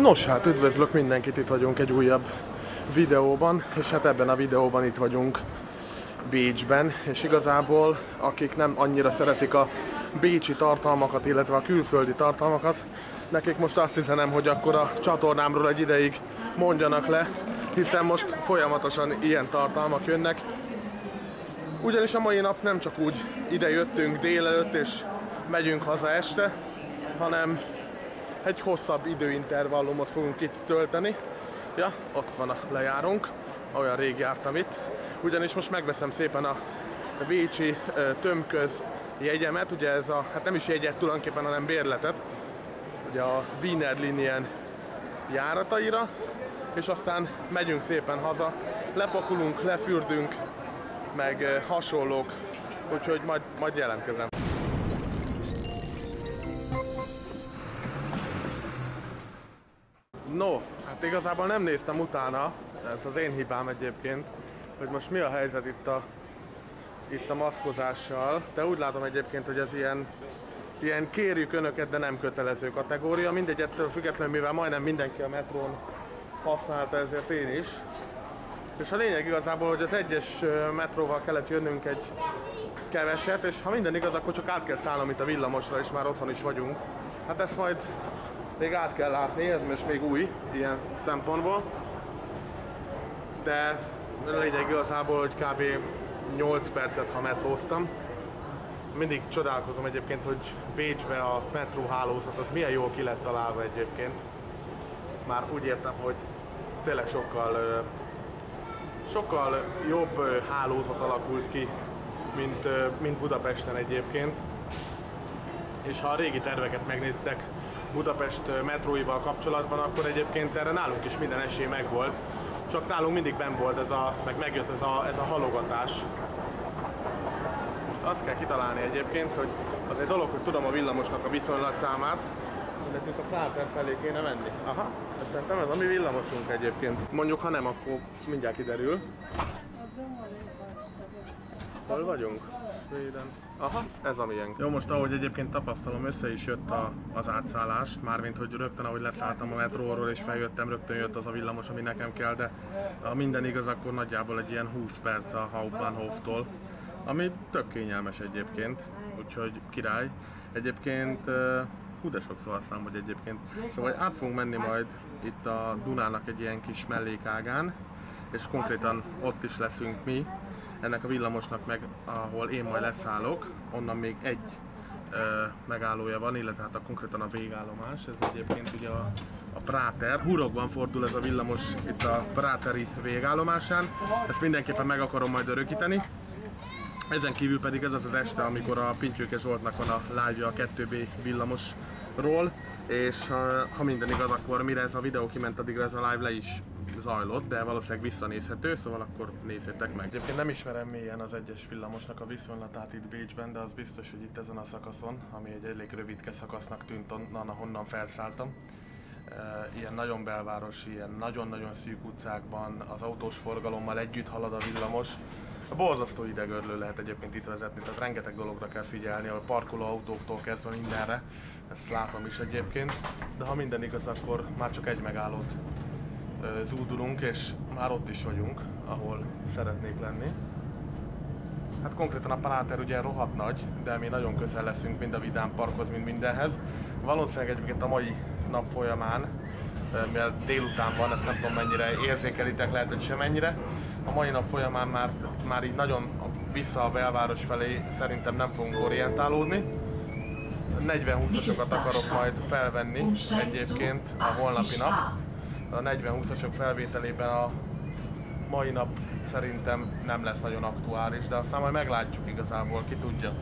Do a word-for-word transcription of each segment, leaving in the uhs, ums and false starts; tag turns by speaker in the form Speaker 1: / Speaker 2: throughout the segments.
Speaker 1: Nos, hát üdvözlök mindenkit, itt vagyunk egy újabb videóban, és hát ebben a videóban itt vagyunk Bécsben, és igazából akik nem annyira szeretik a bécsi tartalmakat, illetve a külföldi tartalmakat, nekik most azt hiszem, hogy akkor a csatornámról egy ideig mondjanak le, hiszen most folyamatosan ilyen tartalmak jönnek. Ugyanis a mai nap nem csak úgy ide jöttünk délelőtt és megyünk haza este, hanem egy hosszabb időintervallumot fogunk itt tölteni. Ja, ott van a lejárónk, olyan rég jártam itt. Ugyanis most megveszem szépen a bécsi tömköz jegyemet, ugye ez a, hát nem is jegyet tulajdonképpen, hanem bérletet, ugye a Wiener Linien járataira, és aztán megyünk szépen haza, lepakolunk, lefürdünk, meg hasonlók, úgyhogy majd, majd jelentkezem. No, hát igazából nem néztem utána, ez az én hibám egyébként, hogy most mi a helyzet itt a, itt a maszkozással, de úgy látom egyébként, hogy ez ilyen, ilyen kérjük önöket, de nem kötelező kategória, mindegy, ettől függetlenül, mivel majdnem mindenki a metrón használta, ezért én is. És a lényeg igazából, hogy az egyes metróval kellett jönnünk egy keveset, és ha minden igaz, akkor csak át kell szállnom itt a villamosra, és már otthon is vagyunk. Hát ezt majd még át kell látni, ez most még új ilyen szempontból. De a lényeg igazából, hogy kb. nyolc percet, ha metróztam. Mindig csodálkozom egyébként, hogy Bécsbe a metróhálózat az milyen jól ki lett találva egyébként. Már úgy értem, hogy tényleg sokkal, sokkal jobb hálózat alakult ki, mint, mint Budapesten egyébként. És ha a régi terveket megnézitek Budapest metróival kapcsolatban, akkor egyébként erre nálunk is minden esély megvolt. Csak nálunk mindig benn volt ez a, meg megjött ez a, ez a halogatás. Most azt kell kitalálni egyébként, hogy az egy dolog, hogy tudom a villamosnak a viszonylatszámát, de nekünk a Práter felé kéne menni. Aha, ezt szerintem ez a mi villamosunk egyébként. Mondjuk, ha nem, akkor mindjárt kiderül. Hol vagyunk? Svéden. Aha, ez a miénk. Jó, most ahogy egyébként tapasztalom, össze is jött a, az átszállás, mármint hogy rögtön ahogy leszálltam a metróról és feljöttem, rögtön jött az a villamos, ami nekem kell, de ha minden igaz, akkor nagyjából egy ilyen húsz perc a Hauptbahnhoftól, ami tök kényelmes egyébként, úgyhogy király. Egyébként, hú, de sokszor azt mondom, hogy egyébként, szóval át fogunk menni majd itt a Dunának egy ilyen kis mellékágán, és konkrétan ott is leszünk mi. Ennek a villamosnak meg, ahol én majd leszállok, onnan még egy ö, megállója van, illetve hát a, konkrétan a végállomás, ez egyébként ugye a, a Práter. Hurokban fordul ez a villamos itt a Práteri végállomásán, ezt mindenképpen meg akarom majd örökíteni. Ezen kívül pedig ez az az este, amikor a Pintyőke Zsoltnak van a live-ja a kettő B villamosról, és ha, ha minden igaz, akkor mire ez a videó kiment, addigra ez a live le is zajlott, de valószínűleg visszanézhető, szóval akkor nézzétek meg. Egyébként nem ismerem mélyen az egyes villamosnak a viszonylatát itt Bécsben, de az biztos, hogy itt ezen a szakaszon, ami egy elég rövidke szakasznak tűnt onnan, ahonnan felszálltam. Ilyen nagyon belvárosi, ilyen nagyon-nagyon szűk utcákban az autós forgalommal együtt halad a villamos. A borzasztó idegörlő lehet egyébként itt vezetni, tehát rengeteg dologra kell figyelni, a parkoló autóktól kezdve mindenre, ezt látom is egyébként, de ha minden igaz, akkor már csak egy megállót zúdulunk, és már ott is vagyunk, ahol szeretnék lenni. Hát konkrétan a Práter ugye rohadt nagy, de mi nagyon közel leszünk mind a Vidám Parkhoz, mind mindenhez. Valószínűleg egyébként a mai nap folyamán, mivel délután van, ezt nem tudom mennyire érzékelitek, lehet, hogy semennyire. A mai nap folyamán már, már így nagyon vissza a belváros felé szerintem nem fogunk orientálódni. negyven húszasokat akarok majd felvenni egyébként a holnapi nap. A negyven húszasok felvételében a mai nap szerintem nem lesz nagyon aktuális, de aztán majd meglátjuk igazából, ki tudja.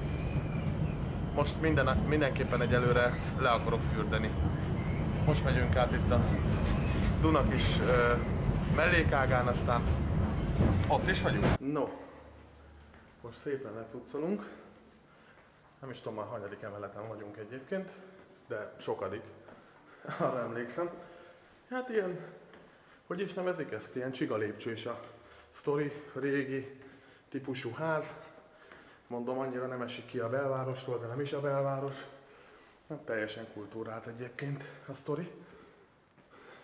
Speaker 1: Most minden, mindenképpen egyelőre le akarok fürdeni. Most megyünk át itt a Duna kis ö, mellékágán, aztán ott is vagyunk. No, most szépen lecuccolunk. Nem is tudom már hanyadik emeleten vagyunk egyébként, de sokadik, arra emlékszem. Hát ilyen, hogy is nevezik ezt, ilyen csiga lépcsős a sztori, régi típusú ház. Mondom, annyira nem esik ki a belvárosról, de nem is a belváros. Hát teljesen kultúrált egyébként a sztori.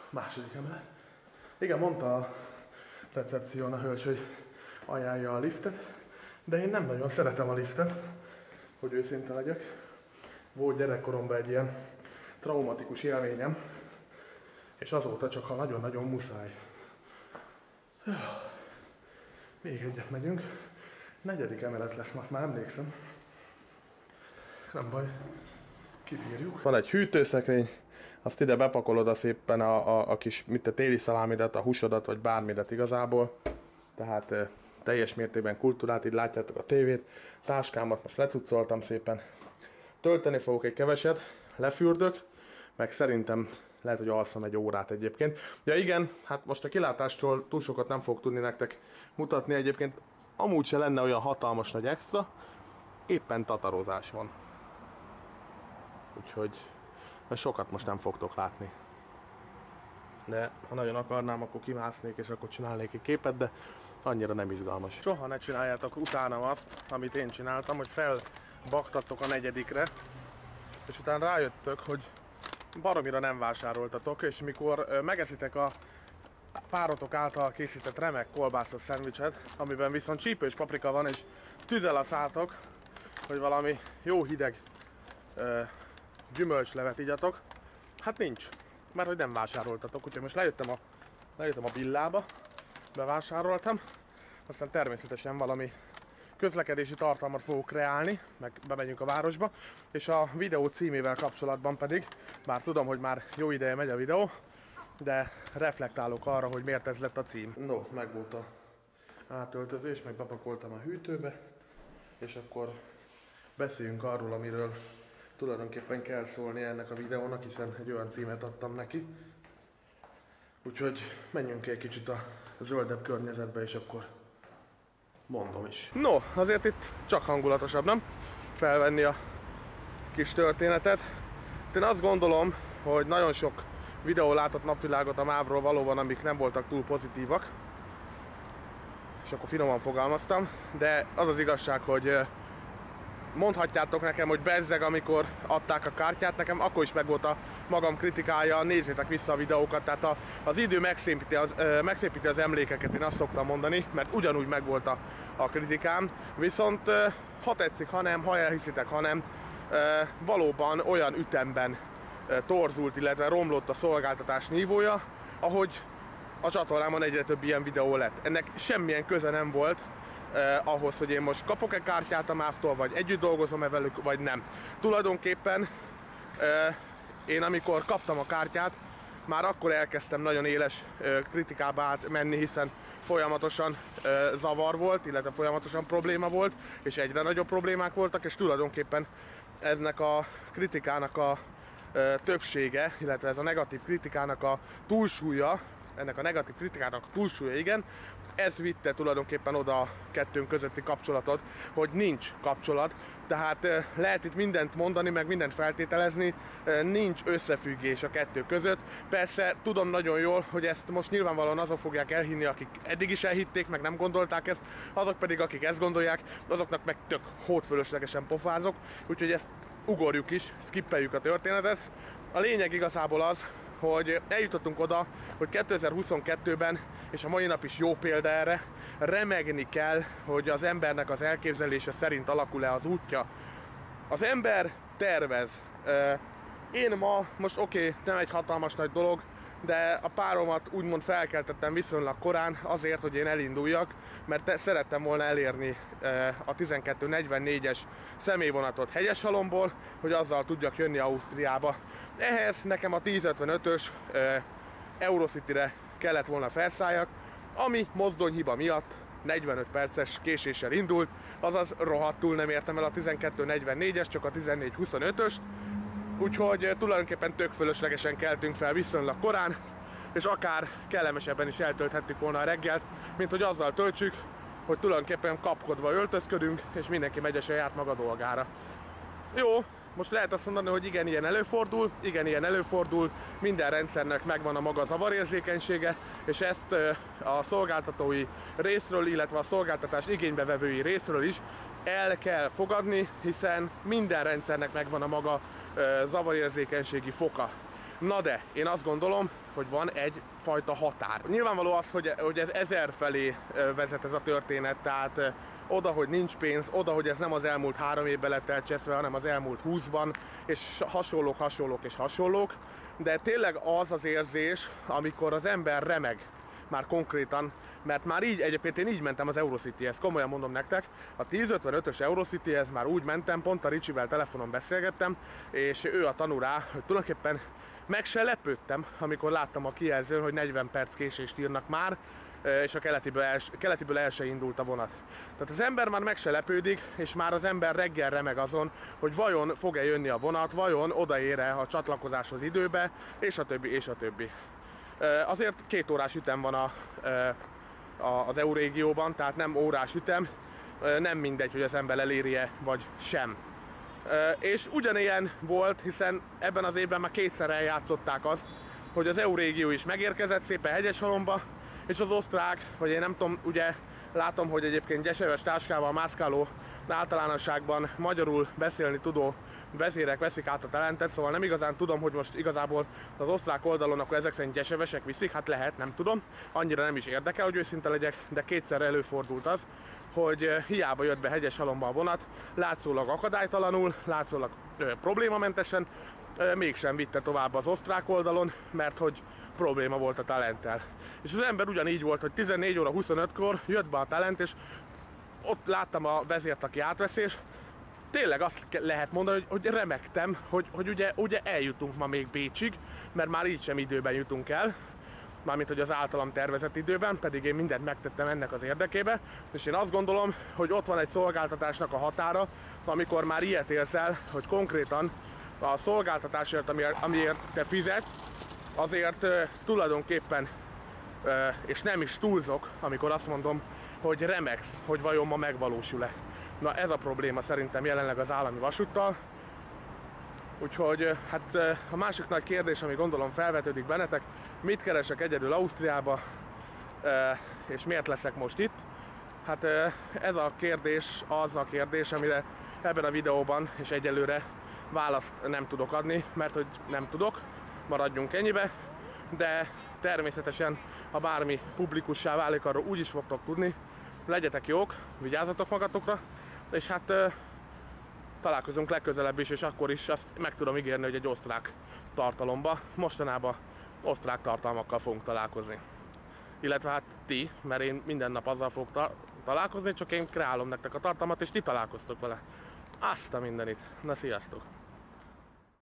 Speaker 1: Második emelet. Igen, mondta a recepción a hölgy, hogy ajánlja a liftet, de én nem nagyon szeretem a liftet, hogy őszinte legyek. Volt gyerekkoromban egy ilyen traumatikus élményem, és azóta csak ha nagyon-nagyon muszáj. Még egyet megyünk. Negyedik emelet lesz, most már emlékszem. Nem baj, kibírjuk. Van egy hűtőszekrény, azt ide bepakolod a szépen a, a, a kis mit a téli szalámidat, a húsodat, vagy bármidet igazából. Tehát e, teljes mértékben kultúrát, így látjátok a tévét. Táskámat most lecucoltam szépen. Tölteni fogok egy keveset, lefürdök, meg szerintem lehet, hogy alszom egy órát egyébként. Ja igen, hát most a kilátástól túl sokat nem fogok tudni nektek mutatni egyébként. Amúgy se lenne olyan hatalmas nagy extra, éppen tatarozás van. Úgyhogy sokat most nem fogtok látni. De ha nagyon akarnám, akkor kimásznék és akkor csinálnék egy képet, de annyira nem izgalmas. Soha ne csináljátok utánam azt, amit én csináltam, hogy felbaktattok a negyedikre, és utána rájöttök, hogy baromira nem vásároltatok, és mikor megeszitek a párotok által készített remek kolbászos szendvicset, amiben viszont csípős paprika van, és tüzel a szátok, hogy valami jó hideg ö, gyümölcslevet igyatok, hát nincs, mert hogy nem vásároltatok, úgyhogy most lejöttem a, lejöttem a Billába, bevásároltam, aztán természetesen valami közlekedési tartalmat fogok kreálni, meg bemegyünk a városba, és a videó címével kapcsolatban pedig, bár tudom, hogy már jó ideje megy a videó, de reflektálok arra, hogy miért ez lett a cím. No, meg volt a átöltözés, meg bepakoltam a hűtőbe, és akkor beszéljünk arról, amiről tulajdonképpen kell szólni ennek a videónak, hiszen egy olyan címet adtam neki. Úgyhogy menjünk egy kicsit a zöldebb környezetbe, és akkor mondom is. No, azért itt csak hangulatosabb, nem? Felvenni a kis történetet. Én azt gondolom, hogy nagyon sok videó látott napvilágot a mávról valóban, amik nem voltak túl pozitívak. És akkor finoman fogalmaztam, de az az igazság, hogy mondhatjátok nekem, hogy bezzeg, amikor adták a kártyát, nekem akkor is megvolt a magam kritikája, nézzétek vissza a videókat, tehát a, az idő megszépíti az, ö, megszépíti az emlékeket, én azt szoktam mondani, mert ugyanúgy megvolt a, a kritikám, viszont ö, ha tetszik, ha nem, ha elhiszitek, ha nem, ö, valóban olyan ütemben ö, torzult, illetve romlott a szolgáltatás nívója, ahogy a csatornámon egyre több ilyen videó lett. Ennek semmilyen köze nem volt Eh, ahhoz, hogy én most kapok-e kártyát a mávtól, vagy együtt dolgozom-e velük, vagy nem. Tulajdonképpen eh, én amikor kaptam a kártyát, már akkor elkezdtem nagyon éles eh, kritikába átmenni, hiszen folyamatosan eh, zavar volt, illetve folyamatosan probléma volt, és egyre nagyobb problémák voltak, és tulajdonképpen ennek a kritikának a eh, többsége, illetve ez a negatív kritikának a túlsúlya, ennek a negatív kritikának a túlsúlya, igen, ez vitte tulajdonképpen oda a kettőnk közötti kapcsolatot, hogy nincs kapcsolat, tehát lehet itt mindent mondani, meg mindent feltételezni, nincs összefüggés a kettő között. Persze tudom nagyon jól, hogy ezt most nyilvánvalóan azok fogják elhinni, akik eddig is elhitték, meg nem gondolták ezt, azok pedig, akik ezt gondolják, azoknak meg tök hódfölöslegesen pofázok, úgyhogy ezt ugorjuk is, skippeljük a történetet. A lényeg igazából az, hogy eljutottunk oda, hogy kétezer-huszonkettőben, és a mai nap is jó példa erre, remegni kell, hogy az embernek az elképzelése szerint alakul-e az útja. Az ember tervez. Én ma, most oké, okay, nem egy hatalmas nagy dolog, de a páromat úgymond felkeltettem viszonylag korán azért, hogy én elinduljak, mert szerettem volna elérni a tizenkettő negyvennégyes személyvonatot Hegyeshalomból, hogy azzal tudjak jönni Ausztriába. Ehhez nekem a tíz ötvenötös Eurocity-re kellett volna felszálljak, ami mozdonyhiba miatt negyvenöt perces késéssel indult, azaz rohadtul nem értem el a tizenkettő negyvennégyes, csak a tizennégy huszonötöst, úgyhogy tulajdonképpen tök fölöslegesen keltünk fel viszonylag korán, és akár kellemesebben is eltölthettük volna a reggelt, mint hogy azzal töltsük, hogy tulajdonképpen kapkodva öltözködünk, és mindenki megy a saját maga dolgára. Jó, most lehet azt mondani, hogy igen, ilyen előfordul, igen, ilyen előfordul, minden rendszernek megvan a maga zavarérzékenysége, és ezt a szolgáltatói részről, illetve a szolgáltatás igénybevevői részről is el kell fogadni, hiszen minden rendszernek megvan a maga zavarérzékenységi foka. Na de, én azt gondolom, hogy van egyfajta határ. Nyilvánvaló az, hogy, hogy ez ezer felé vezet ez a történet, tehát oda, hogy nincs pénz, oda, hogy ez nem az elmúlt három évben lett elcseszve, hanem az elmúlt húszban, és hasonlók, hasonlók és hasonlók. De tényleg az az érzés, amikor az ember remeg, már konkrétan, mert már így, egyébként én így mentem az Eurocityhez, komolyan mondom nektek, a tíz-ötvenötös Eurocityhez már úgy mentem, pont a Ricsivel telefonon beszélgettem, és ő a tanú rá, hogy tulajdonképpen meg se lepődtem, amikor láttam a kijelzőn, hogy negyven perc késést írnak már, és a keletiből el, keletiből el se indult a vonat. Tehát az ember már meg se lepődik, és már az ember reggel remeg azon, hogy vajon fog-e jönni a vonat, vajon odaér-e a csatlakozáshoz időbe, és a többi, és a többi. Azért két órás ütem van a, a, az E U régióban, tehát nem órás ütem, nem mindegy, hogy az ember eléri-e vagy sem. És ugyanilyen volt, hiszen ebben az évben már kétszer eljátszották azt, hogy az E U régió is megérkezett szépen Hegyeshalomba, és az osztrák, vagy én nem tudom, ugye látom, hogy egyébként gyeseves táskával mászkáló általánosságban magyarul beszélni tudó vezérek veszik át a talentet, szóval nem igazán tudom, hogy most igazából az osztrák oldalon akkor ezek szerint gyesevesek viszik, hát lehet, nem tudom, annyira nem is érdekel, hogy őszinte legyek, de kétszer előfordult az, hogy hiába jött be Hegyeshalomba a vonat, látszólag akadálytalanul, látszólag ö, problémamentesen, ö, mégsem vitte tovább az osztrák oldalon, mert hogy probléma volt a talenttel. És az ember ugyanígy volt, hogy tizennégy óra huszonötkor jött be a talent, és ott láttam a vezért, aki átveszi, és tényleg azt lehet mondani, hogy, hogy remegtem, hogy, hogy ugye, ugye eljutunk ma még Bécsig, mert már így sem időben jutunk el, mármint hogy az általam tervezett időben, pedig én mindent megtettem ennek az érdekébe, és én azt gondolom, hogy ott van egy szolgáltatásnak a határa, amikor már ilyet érsz el, hogy konkrétan a szolgáltatásért, amiért, amiért te fizetsz, azért uh, tulajdonképpen, uh, és nem is túlzok, amikor azt mondom, hogy remegsz, hogy vajon ma megvalósul-e. Na ez a probléma szerintem jelenleg az állami vasúttal. Úgyhogy hát a másik nagy kérdés, ami gondolom felvetődik bennetek, mit keresek egyedül Ausztriába, és miért leszek most itt? Hát ez a kérdés az a kérdés, amire ebben a videóban és egyelőre választ nem tudok adni, mert hogy nem tudok, maradjunk ennyibe, de természetesen, ha bármi publikussá válik, arról úgy is fogtok tudni. Legyetek jók, vigyázzatok magatokra, és hát találkozunk legközelebb is, és akkor is azt meg tudom ígérni, hogy egy osztrák tartalomba, mostanában osztrák tartalmakkal fogunk találkozni. Illetve hát ti, mert én minden nap azzal fogok ta találkozni, csak én kreálom nektek a tartalmat, és ti találkoztok vele. Azt a mindenit. Na, sziasztok!